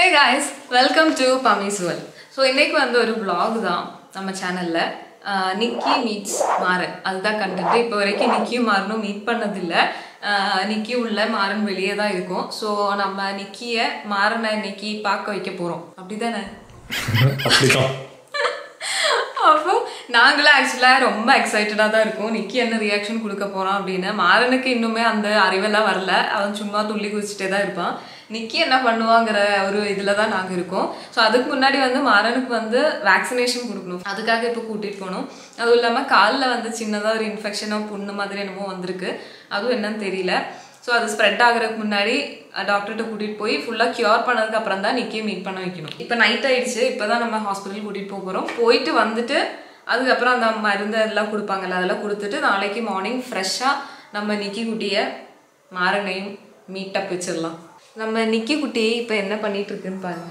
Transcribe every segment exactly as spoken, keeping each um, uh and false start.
Hey guys, welcome to Pami's World. So இன்னைக்கு வந்து ஒரு vlog தான் நம்ம சேனல்ல நிக்கி மீட்ஸ் மாறன் அதுதான் கண்டென்ட். இப்போ வரைக்கும் நிக்கியும் மாறனும் மீட் பண்ணது இல்ல. நிக்கி உள்ள மாறன் வெளியே தான் இருக்கும். ஸோ நம்ம நிக்கியை மாறனை இன்னைக்கு பார்க்க வைக்க போறோம். அப்படிதானே? அப்படிதான். அப்போ நாங்களும் ஆக்சுவலாக ரொம்ப எக்ஸைட்டடாக தான் இருக்கும் நிக்கி என்ன ரியாக்ஷன் கொடுக்க போகிறோம் அப்படின்னு. மாறனுக்கு இன்னுமே அந்த அறிவெல்லாம் வரல, அவன் சும்மா துள்ளி குதிச்சுட்டே தான் இருப்பான். நிக்கி என்ன பண்ணுவாங்கிற ஒரு இதில் தான் நாங்கள் இருக்கோம். ஸோ அதுக்கு முன்னாடி வந்து மாறனுக்கு வந்து வேக்சினேஷன் கொடுக்கணும், அதுக்காக இப்போ கூட்டிகிட்டு போகணும். அதுவும் இல்லாமல் காலில் வந்து சின்னதாக ஒரு இன்ஃபெக்ஷனோ புண்ணு மாதிரி என்னமோ வந்திருக்கு, அதுவும் என்னன்னு தெரியல. ஸோ அது ஸ்ப்ரெட் ஆகிறதுக்கு முன்னாடி டாக்டர்கிட்ட கூட்டிகிட்டு போய் ஃபுல்லாக க்யூர் பண்ணதுக்கு அப்புறம் தான் நிக்கியை மீட் பண்ண வைக்கணும். இப்போ நைட் ஆயிடுச்சு, இப்போ தான் நம்ம ஹாஸ்பிட்டல் கூட்டிகிட்டு போக போகிறோம். போயிட்டு வந்துட்டு அதுக்கப்புறம் அந்த மருந்து எல்லாம் கொடுப்பாங்கல்ல, அதெல்லாம் கொடுத்துட்டு நாளைக்கு மார்னிங் ஃப்ரெஷ்ஷாக நம்ம நிக்கி குட்டியை மாறனையும் மீட்டப் வச்சிடலாம். நம்ம நிக்கி குட்டி இப்போ என்ன பண்ணிட்டு இருக்குன்னு பாருங்க.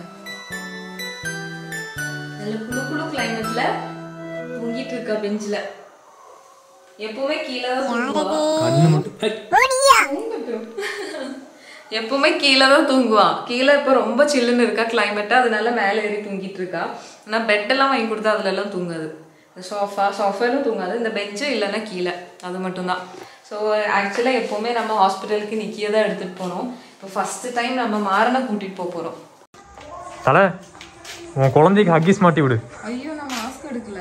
நல்ல குழு குழு கிளைமேட்ல தூங்கிட்டு இருக்கா பெஞ்சில். எப்பவுமே கீழே தான் தூங்குவான், எப்பவுமே கீழே தான் தூங்குவான். கீழே இப்போ ரொம்ப சில்லுன்னு இருக்கா கிளைமேட்டா, அதனால மேலே ஏறி தூங்கிட்டு இருக்கா. ஆனால் பெட்டெல்லாம் வாங்கி கொடுத்தா அதுல எல்லாம் தூங்காது. இந்த சோஃபா சோஃபாலும் தூங்காது, இந்த பெஞ்சு இல்லைன்னா கீழே, அது மட்டும்தான். ஸோ ஆக்சுவலாக எப்போவுமே நம்ம ஹாஸ்பிட்டலுக்கு நிக்கியை தான் எடுத்துகிட்டு போனோம். இப்போ ஃபஸ்ட்டு டைம் நம்ம மாறனை கூட்டிகிட்டு போக போகிறோம். தலை உன் குழந்தைக்கு ஹக்கிஸ் மாட்டி விடு. ஐயோ நான் மாஸ்க் எடுக்கல,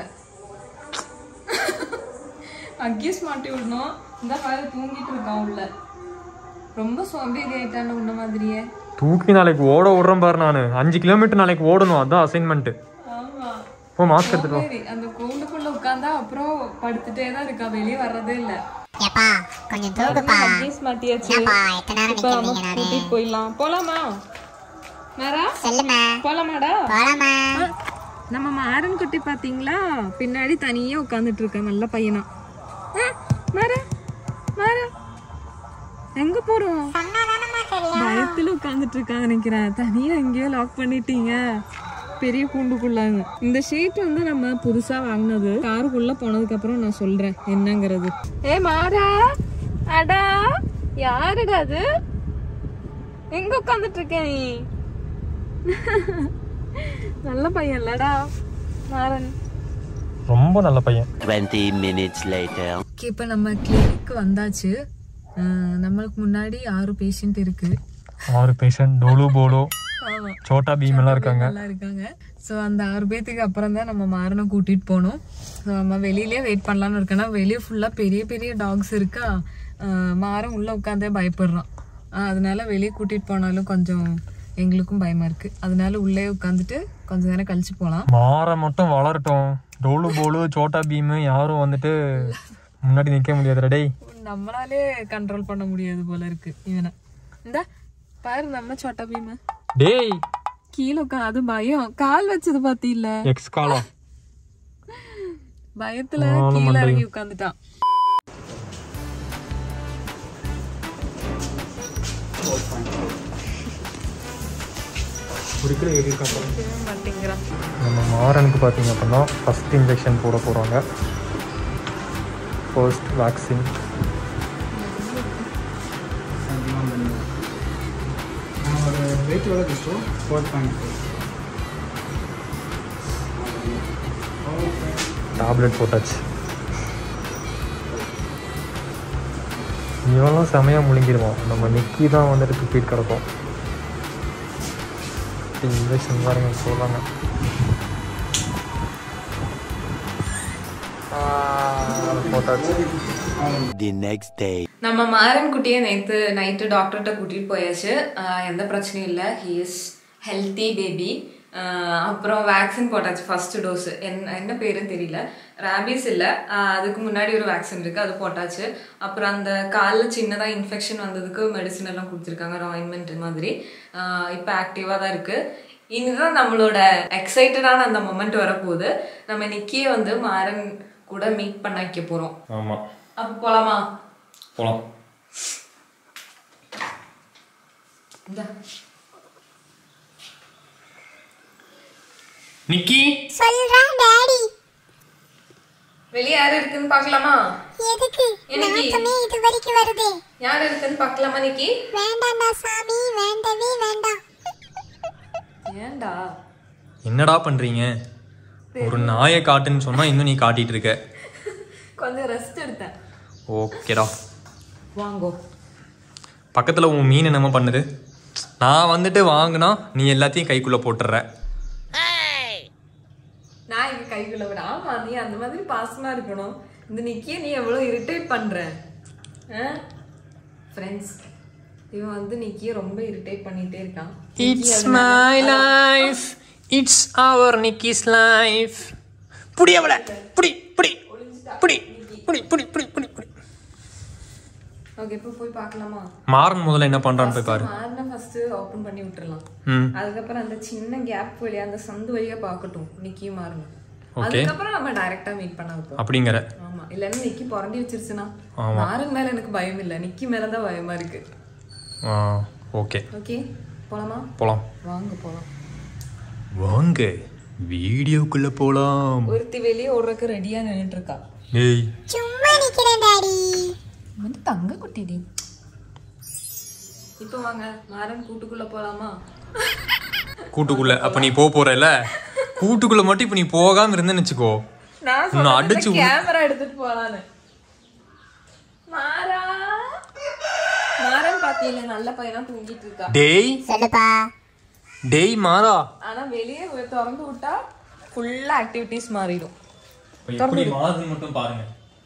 ஹக்கிஸ் மாட்டி விடணும். இந்த மாதிரி தூங்கிட்டு இருக்கான் உள்ள, ரொம்ப சோம்பேறி ஆயிட்டான்னு உன்ன மாதிரியே. தூக்கி நாளைக்கு ஓட விடுறேன் பாரு, நான் அஞ்சு கிலோமீட்டர் நாளைக்கு ஓடணும், அதான் அசைன்மெண்ட். ஆமா இப்போ மாஸ்க் எடுத்துட்டு அந்த கூண்டுக்குள்ள உட்கார்ந்தா அப்புறம் படுத்துட்டே தான் இருக்கா, வெளியே வர்றதே இல்ல. ஏப்பா கொஞ்சம் தூக்குப்பா. ஹக்கிஸ் மாட்டியாச்சு, ஏப்பா எத்தனை நேரம் நிக்கிறீங்க? நானே கூட்டிட்டு போயிடலாம். போலாமா மாறா? சொல்லுமா. போலாமாடா? போலாமா. நம்ம மாறன் குட்டி பாத்தீங்களா, பின்னாடி தனியே உட்காந்துட்டு இருக்க நல்ல பையனா. மாறா மாறா எங்க போறோம்? பயத்துல உட்காந்துட்டு இருக்காங்க நினைக்கிறேன். தனியா எங்கேயோ லாக் பண்ணிட்டீங்க பெரிய கூண்டுக்குள்ளாங்க. இந்த ஷீட் வந்து நம்ம புதுசா வாங்கினது, காருக்குள்ள போனதுக்கு அப்புறம் நான் சொல்றேன் என்னங்கிறது. ஏ மாறா, அடா யாருடா அது? எங்க உட்காந்துட்டு இருக்க நீ? நல்ல பையன் இல்லடா மாறன், ரொம்ப நல்ல பையன். twenty minutes later. இப்போ நம்ம கிளினிக் வந்தாச்சு. நம்மளுக்கு முன்னாடி ஆறு பேஷண்ட் இருக்கு. ஆறு பேஷண்ட், டோலு போலோ சோட்டா பீம் எல்லாம் இருக்காங்க இருக்காங்க ஸோ அந்த ஆறு பேத்துக்கு அப்புறம் தான் நம்ம மாறனை கூட்டிட்டு போகணும். ஸோ நம்ம வெளியிலேயே வெயிட் பண்ணலான்னு இருக்கோன்னா, வெளியே ஃபுல்லாக பெரிய பெரிய டாக்ஸ் இருக்கா. மாறன் உள்ளே உட்காந்தே பயப்படுறான், அதனால வெளியே கூட்டிட்டு போனாலும் கொஞ்சம் எங்களுக்கும் பயமா இருக்கு. அதனால உள்ளே உட்காந்துட்டு கொஞ்ச நேரம் கழிச்சு போகலாம். மாற மட்டும் வளரட்டும், டோலு போலு சோட்டா பீம் யாரும் வந்துட்டு முன்னாடி நிக்க முடியாது. ரெடே நம்மளாலே கண்ட்ரோல் பண்ண முடியாது போல இருக்கு இவனை. இந்த பாரு நம்ம சோட்டா பீம் டேய் கீழே உட்காந்து, அது பயம், கால் வச்சது பாத்தீல்ல, எக்ஸ் காலம் பயத்துல கீழே இறங்கி உட்காந்துட்டான். நம்ம மாறனுக்கு பார்த்தீங்க அப்படின்னா ஃபர்ஸ்ட் இன்ஜெக்ஷன் போட போகிறாங்க. First vaccine. டேப்லெட் போட்டாச்சு. இவெல்லாம் செமையாக முழுங்கிடுவோம். நம்ம நிக்கி தான் வந்துட்டு துப்பிட்டு கிடப்போம். இன்ஜெக்ஷன் பாருங்க சொல்கிறாங்க. The next day. நம்ம மாறன் குட்டியை நேற்று நைட்டு டாக்டர்கிட்ட கூட்டிகிட்டு போயாச்சு. எந்த பிரச்சனையும் இல்லை, ஹி இஸ் ஹெல்த்தி பேபி. அப்புறம் வேக்சின் போட்டாச்சு, ஃபஸ்ட்டு டோஸு. என்ன என்ன பேருன்னு தெரியல, ரேபீஸ் இல்லை, அதுக்கு முன்னாடி ஒரு வேக்சின் இருக்குது, அது போட்டாச்சு. அப்புறம் அந்த காலில் சின்னதாக இன்ஃபெக்ஷன் வந்ததுக்கு மெடிசன் எல்லாம் கொடுத்துருக்காங்க, ஆயின்மெண்ட் மாதிரி. இப்போ ஆக்டிவாக தான் இருக்குது. இதுதான் நம்மளோட எக்ஸைட்டடான அந்த மொமெண்ட் வரப்போகுது. நம்ம நிக்கியை வந்து மாறன் கூட மீட் பண்ண வைக்க போகிறோம். ஆமாம், அப்போ போகலாமா? போகலாம். நிக்கி சொல்றேன் டாடி. வெளிய யாரு இருக்குன்னு பார்க்கலாமா? எதுக்கு? நாக்கமே இது வரைக்கும் வருதே. யார் இருக்குன்னு பார்க்கலாமா நிக்கி? வேண்டாம்டா சாமி, வேண்டவே வேண்டாம். ஏன்டா என்னடா பண்றீங்க? ஒரு நாயை காட்டுன்னு சொன்னா இன்னும் நீ காட்டிட்டு இருக்க. கொஞ்சம் ரெஸ்ட் எடுத்தேன். ஓகேடா வாங்கோ. பக்கத்துல உன் மீன் என்னமா பண்ணுது? நான் வந்துட்டு வாங்கினா நீ எல்லாத்தையும் கைக்குள்ள போட்டுற. நான் இங்க கைக்குள்ள விட. ஆமா நீ அந்த மாதிரி பாசமா இருக்கணும். இந்த நிக்கிய நீ எவ்வளவு இரிட்டேட் பண்ற. ஃப்ரெண்ட்ஸ் இவன் வந்து நிக்கிய ரொம்ப இரிட்டேட் பண்ணிட்டே இருக்கான். It's my life, it's our Nikki's life. புடி அவள புடி புடி புடி புடி புடி புடி புடி புடி. ஓகே இப்போ போய் பார்க்கலாமா? மாறன் முதல்ல என்ன பண்றான்னு போய் பாரு. மாறன ஃபர்ஸ்ட் ஓபன் பண்ணி விட்டுறலாம். ம் அதுக்கப்புறம் அந்த சின்ன கேப் வழியா அந்த சந்து வழியா பார்க்கட்டும் நிக்கியும் மாறணும். ஓகே அதுக்கப்புறம் நம்ம டைரக்டா மீட் பண்ண வைப்போம். அப்படிங்கற. ஆமா இல்லன்னா நிக்கி புரண்டி வச்சிருச்சுனா மாறன் மேல எனக்கு பயம் இல்ல, நிக்கி மேல தான் பயமா இருக்கு. ஆ ஓகே ஓகே போலாமா? போலாம் வாங்க போலாம். வாங்க வீடியோக்குள்ள போலாம். ஒருத்தி வெளியே ஓடுறதுக்கு ரெடியா நின்னுட்டு இருக்கா. ஏய் சும்மா நிக்கிறேன் டாடி. வந்து தங்க குட்டிடி. இப்போ வாங்க மாறன் கூட்டுக்குள்ள போலாமா? கூட்டுக்குள்ள அப்ப நீ போ போறல? கூட்டுக்குள்ள மட்டும் இப்ப நீ போகாம இருந்தேன்னு வெச்சுக்கோ. நான் நான் அடிச்சு கேமரா எடுத்துட்டு போலான்னு. மாறா மாறன் பாத்தீங்களா நல்ல பையனா தூங்கிட்டு இருக்கா. டேய் சொல்லுப்பா. டேய் மாறா. ஆனா வெளியே திறந்து விட்டா ஃபுல்லா ஆக்டிவிட்டீஸ் மாறிடும். எப்படி மாறுதுன்னு மட்டும் பாருங்க.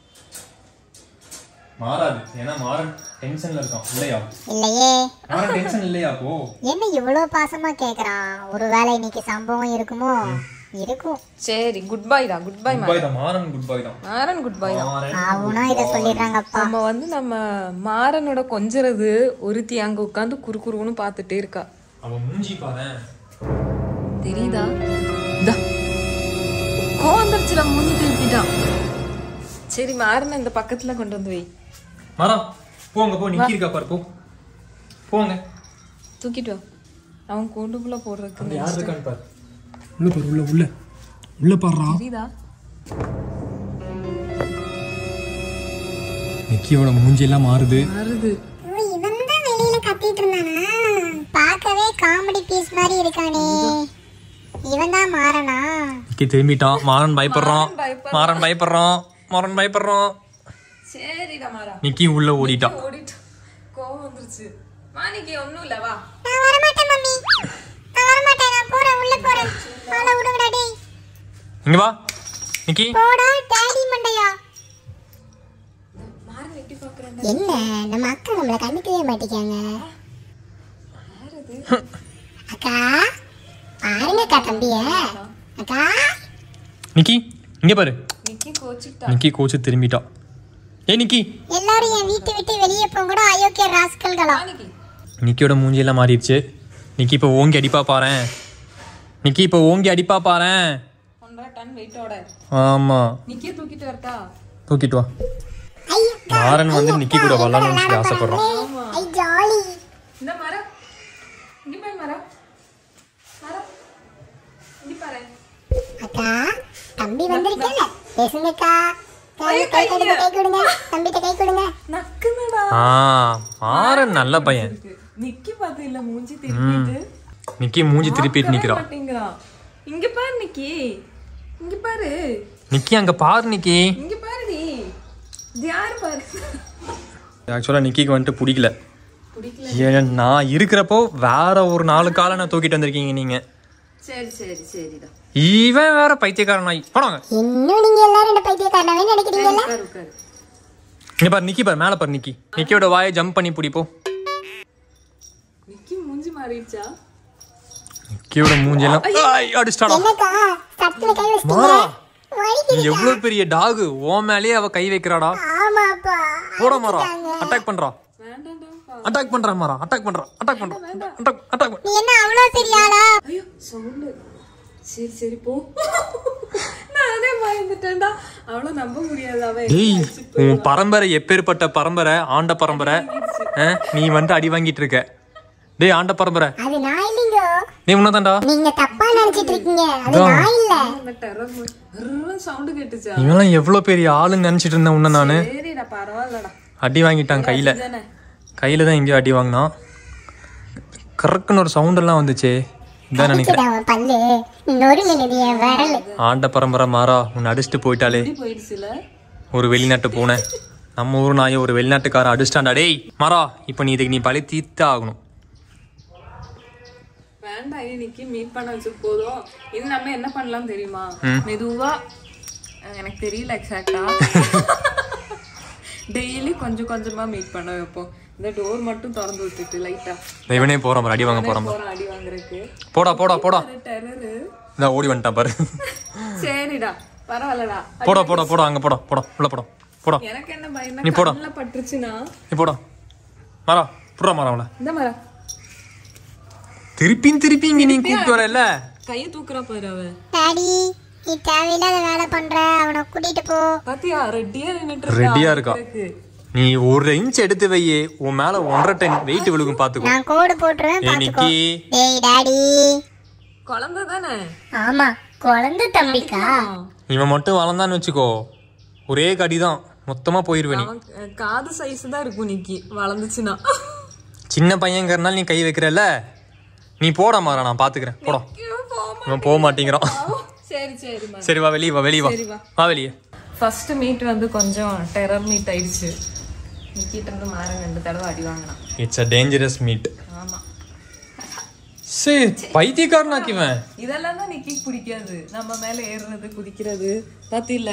மாறாது. ஏன்னா மாறன் டென்ஷன்ல இருக்கான் இல்லையா? இல்லையே. மாறன் டென்ஷன் இல்லையா? போ. என்ன இவ்வளவு பாசமா கேக்குறான்? ஒருவேளை இன்னைக்கு சம்பவம் இருக்குமோ? இருக்கும். சரி குட் பை டா. குட் பை குட் பை தான் மாறன். குட் பை தான் மாறன். குட் பை தான். அவனா இத சொல்லிடுறாங்கப்பா. நம்ம வந்து நம்ம மாறனோட கொஞ்சறது ஒருத்தி அங்க உட்கார்ந்து குறுகுறுன்னு பார்த்துட்டே இருக்கா. அவ மூஞ்சி பாரு. தெரியுதா? தா கோவந்தர்ச்சில மூஞ்சி திருப்பிட்டான். சரி மாறன இந்த பக்கத்துல கொண்டு வந்து வை. மாறா போங்க போ. நிக்கி இருக்கா பாரு. போ போங்க. தூக்கிட்டு வா. அவன் கூண்டுக்குள்ள போடுறதுக்கு யார் இருக்கான்னு பாரு. உள்ள பாரு. உள்ள உள்ள உள்ள பாருடா. தெரியுதா? நிக்கியோட மூஞ்சி எல்லாம் மாறுது. மாறுது. இவன் தான் வெளியில கத்திட்டு இருந்தானா? பார்க்கவே காமெடி பீஸ் மாதிரி இருக்கானே. இவன் தான் மாறனா? நிக்கி திரும்பிட்டான். மாறன் பயப்படுறான். மாறன் பயப்படுறான். மாறன் பயப்படுறான். சரிடா மாறா. நிக்கி உள்ள ஓடிட்டா. ஓடிட்டு கோவம் வந்துருச்சு. மாணிக்கு ஒண்ணும் இல்ல வா. நான் வர மாட்டேன் மம்மி. நான் வர மாட்டேன். நான் போறேன் உள்ள போறேன். ஆள விடுங்கடா டேய். இங்க வா நிக்கி. போடா டாடி மண்டையா. மாறன் எட்டி பாக்குறேன். என்ன நம்ம அக்கா நம்மள கண்டுக்கவே மாட்டேங்காங்க. அக்கா பாருங்கக்கா தம்பிய. அக்கா நிக்கி இங்க பாரு. நிக்கி கோச்சிட்டா. நிக்கி கோச்சு திரும்பிட்டா. ஏய் நிக்கி. எல்லாரும் என் வீட்டை விட்டு வெளியே போங்கடா அயோக்கிய ராஸ்கல்களா. நிக்கி நிக்கியோட மூஞ்சி எல்லாம் மாறிடுச்சு. நிக்கி இப்ப ஓங்கி அடிப்பா பாறேன். நிக்கி இப்ப ஓங்கி அடிப்பா பாறேன். ஒன்றரை டன் வெயிட்டோட. ஆமா நிக்கிய தூக்கிட்டு வரட்டா? தூக்கிட்டு வா. மாறன் வந்து நிக்கி கூட விளையாடணும்னு சொல்லி ஆசைப்படுறான். ஐ ஜாலி. இந்த மாறா இங்க பாரு மாறா. மாறா இங்க பாரு. அக்கா தம்பி வந்திருக்கல பேசுங்கக்கா. கை கை கொடுங்க கை கொடுங்க தம்பிட்ட கை கொடுங்க. நக்குனடா. ஆ மாறன் நல்ல பையன். நிக்கி பாத்து இல்ல மூஞ்சி திருப்பிட்டு. நிக்கி மூஞ்சி திருப்பிட்டு நிக்கிறான். மாட்டேங்கறான். இங்க பாரு நிக்கி. இங்க பாரு. நிக்கி அங்க பாரு நிக்கி. இங்க பாருடி. இது யாரு பாரு. ஆக்சுவலா நிக்கிக்கு வந்துட்டு பிடிக்கல. பிடிக்கல. ஏன் நான் இருக்கிறப்போ வேற ஒரு நாலு காலை நான் தூக்கிட்டு வந்திருக்கீங்க நீங்க. சரி சரி சரிடா. இவன் வேற பைத்தியக்காரன் நாய். போனாங்க. இன்னும் நீங்க எல்லாரும் என்ன பைத்தியக்காரனாவே நினைக்கிறீங்கல்ல? உட்காரு உட்காரு. இங்க பாரு நிக்கி பாரு. மேல பாரு நிக்கி. நிக்கியோட வாயை ஜம்ப் பண்ணி பிடிப்போ. நிக்கி மூஞ்சி மாறிடுச்சா? நிக்கியோட மூஞ்சி எல்லாம் ஐ அடிச்சாடா. என்னக்கா சட்ல கை வச்சிட்டீங்க? மாறா நீ வலிக்குது. எவ்வளவு பெரிய டாக். ஓ மேலேயே அவ கை வைக்கிறாடா. ஆமாப்பா. போட மாறா. அட்டாக் பண்றா. வேண்டாம்டா. அட்டாக் பண்றா மாறா. அட்டாக் பண்றா. அட்டாக் பண்றா. அட்டாக் அட்டாக் நீ என்ன அவ்வளவு பெரிய ஆளா? ஐயோ சவுண்ட். சரி சரி போ. நானே பயந்துட்டேன்டா. அவள நம்ப முடியாது அவ. டேய் உன் பரம்பரை எப்பேற்பட்ட பரம்பரை? ஆண்ட பரம்பரை. நீ வந்து அடி வாங்கிட்டு இருக்க. டேய் ஆண்ட பரம்பரை. அது நான் இல்லைங்க. நீ உன்னதான்டா. நீங்க தப்பா நினைச்சிட்டு இருக்கீங்க. அது நான் இல்ல. அந்த டெரர் சவுண்ட் கேட்டுச்சா? இவெல்லாம் எவ்வளவு பெரிய ஆளுன்னு நினைச்சிட்டு இருந்தேன் உன்ன நானு. சரிடா பரவாயில்லடா. அடி வாங்கிட்டான் கையில. கையில தான் எங்கேயோ அடி வாங்கினான். கரெக்டுன்னு ஒரு சவுண்ட் எல்லாம் வந்துச்சே. இதான் நினைக்கிறேன். அவன் பல்லு நொறுங்குது என் விரல். ஆண்ட பரம்பரை மாறா உன்னை அடிச்சுட்டு போயிட்டாலே. போயிடுச்சுல ஒரு வெளிநாட்டு பூனை நம்ம ஊர் நாயை ஒரு வெளிநாட்டுக்காரன் அடிச்சிட்டான்டா. டேய் மாறா, இப்போ நீ இதுக்கு நீ பழி தீர்த்தே ஆகணும். வேண்டாம், இன்னைக்கு மீட் பண்ண வச்சு போதும். இது நம்ம என்ன பண்ணலாம் தெரியுமா? மெதுவா, எனக்கு தெரியல எக்ஸாக்டா, டெய்லி கொஞ்சம் கொஞ்சமா மீட் பண்ண வைப்போம். இந்த டோர் மட்டும் திறந்து விட்டுட்டு லைட்டா இவனே போறான் அடி வாங்க போறான். அடி வாங்குறதுக்கு போடா போடா போடா. டெரரு. இந்த ஓடி வந்துட்டான் பாரு. சரிடா, பரவாயில்லடா. போடா போடா போடா. அங்க போடா போடா உள்ள போடா போடா. எனக்கு என்ன பயம், நீ போடா. கண்ணுல பட்டுச்சுனா நீ போடா. மாறா புறா மாறா அவள. இந்த மரா திருப்பியும் திருப்பி இங்க நீ கூப்பிட்டு வரல. கையை தூக்குறா பாரு அவ. டாடி நீ தேவையில்லாத வேலை பண்ற, அவனை கூட்டிட்டு போ. பாத்தியா ரெடியா நின்னுட்டு ரெடியா இருக்கா. நீ ஒரு இன்ச் எடுத்து வையே, உன் மேல ஒன்றரை டன் வெயிட் விழுகும் பாத்துக்கோ. நான் கோடு போட்டுருவேன் பாத்துக்கோ. டேய் டாடி. குழந்தை தானே? ஆமா குழந்தை தம்பிக்கா. இவன் மட்டும் வளர்ந்தான்னு வச்சுக்கோ, ஒரே கடிதான் மொத்தமா போயிருவே. நீ காது சைஸ் தான் இருக்கும் நிக்கி, வளர்ந்துச்சுன்னா. சின்ன பையங்கிறனால நீ கை வைக்கிறல்ல. நீ போட மாறா, நான் பாத்துக்கிறேன். போடா. இவன் போக மாட்டேங்கிறான். சரி சரி சரி வா வெளியே வா. வெளியே வா. வா வெளியே. ஃபர்ஸ்ட் மீட் வந்து கொஞ்சம் டெரர் மீட் ஆயிடுச்சு. நிக்கிட்ட இருந்து மாறன் ரெண்டு தடவை அடி வாங்கினான். It's a dangerous meet. ஆமா. சரி பைத்தியக்காரனாக்கி இவன். இதெல்லாம் தான் நிக்கி பிடிக்காது, நம்ம மேல ஏறுறது குதிக்கிறது பாத்தில.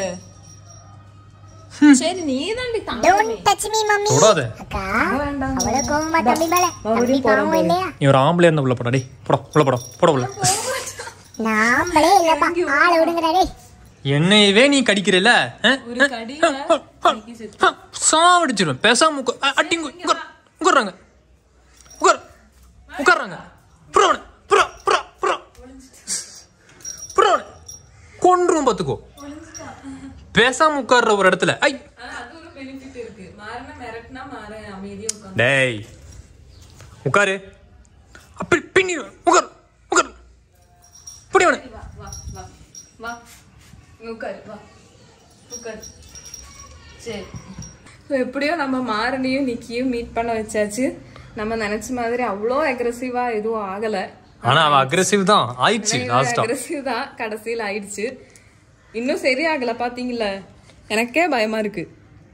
சரி நீ தான் டோன்ட் டச் மீ மம்மி. தொடாத. அக்கா அவள கோவமா தம்பி மேல. தம்பி பாவம் இல்லையா? நீ ஒரு ஆம்பளை இருந்தா உள்ள போடா. டேய் போடா உள்ள போடா. போடா உள்ள. நாம்பளே இல்லப்பா, ஆள விடுங்கடா டேய். என்னையவே நீ கடிக்கிறல. ஒரு கடியில நிக்கி செத்து. சாவடிச்சிருவேன். பேசாம உட்கா. அட்டி உட்கார். உட்கார்றாங்க. உட்கார். உட்கார்றாங்க. புறவன புற புற புற புறவன கொன்றும் பாத்துக்கோ. பேசாம உட்கார்ற ஒரு இடத்துல. ஐ அது ஒரு பெனிஃபிட் இருக்கு. மாறன மிரட்டனா மாற அமைதியா உட்கார்ந்து. டேய் உட்காரு. அப்படி பின்னி உட்கார். உட்கார். புடிவன. வா வா வா வா. உட்காரு வா. உட்காரு. சரி. ஸோ எப்படியோ நம்ம மாறனையும் நிக்கியும் மீட் பண்ண வச்சாச்சு. நம்ம நினைச்ச மாதிரி அவ்வளோ அக்ரெசிவா எதுவும் ஆகல. ஆனா அவ அக்ரெசிவ் தான் ஆயிடுச்சு. லாஸ்டா அக்ரெசிவ் தான் கடைசியில் ஆயிடுச்சு. இன்னும் சரியாகல பாத்தீங்களா? எனக்கே பயமா இருக்கு.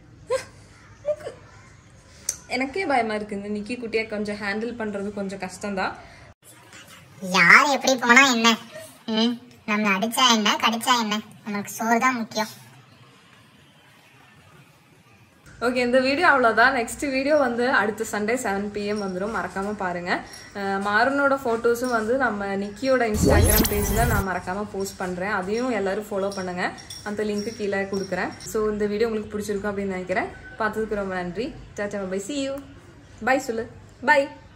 எனக்கே பயமா இருக்கு. இந்த நிக்கி குட்டியை கொஞ்சம் ஹேண்டில் பண்றது கொஞ்சம் கஷ்டம்தான். யார் எப்படி போனா என்ன? ம் நம்ம அடிச்சா என்ன கடிச்சா என்ன, நமக்கு சோறு தான் முக்கியம். ஓகே, இந்த வீடியோ அவ்வளோதான். நெக்ஸ்ட் வீடியோ வந்து அடுத்த சண்டே செவன் பிஎம் வந்துடும், மறக்காம பாருங்க. மாறனோட ஃபோட்டோஸும் வந்து நம்ம நிக்கியோட இன்ஸ்டாகிராம் பேஜில் நான் மறக்காம போஸ்ட் பண்ணுறேன். அதையும் எல்லாரும் ஃபாலோ பண்ணுங்க. அந்த லிங்க்கு கீழே கொடுக்குறேன். ஸோ இந்த வீடியோ உங்களுக்கு பிடிச்சிருக்கும் அப்படின்னு நினைக்கிறேன். பார்த்ததுக்கு ரொம்ப நன்றி. Tata bye. See you. Bye சொல்லு. பை.